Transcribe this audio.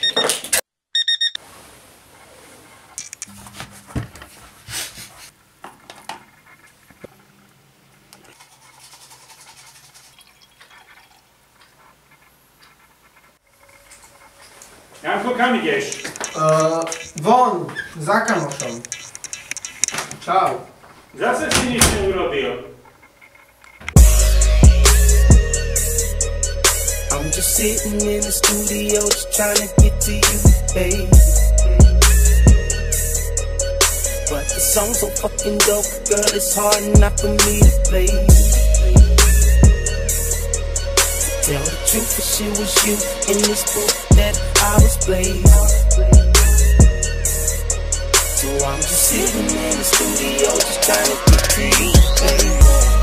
Janko, kam ideš? Von, za kamošom. Čau. Zase si nič neurobil. I'm just sitting in the studio just trying to get to you, babe. But the song's so fucking dope, girl, it's hard not for me to play. Tell the truth, for shit was you in this book that I was playing. So I'm just sitting in the studio just trying to get to you, babe.